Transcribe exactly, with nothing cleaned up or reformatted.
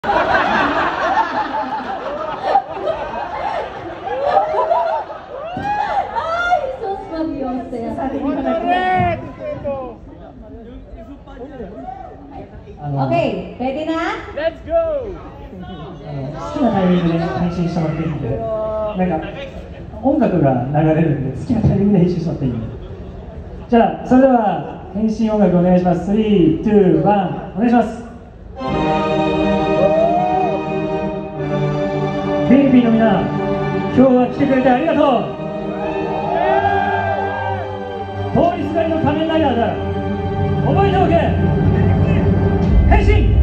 Okay, ready na? Let's go! 好きなタイミングで配信してもらっていいんで、なんか音楽が流れるんで好きなタイミングで編集してもらっていいんで。じゃあそれでは変身音楽お願いします。スリー、ツー、ワン、お願いします。フィリピンのみんな、今日は来てくれてありがとう。通りすがりの仮面ライダーだ。覚えておけ。変身。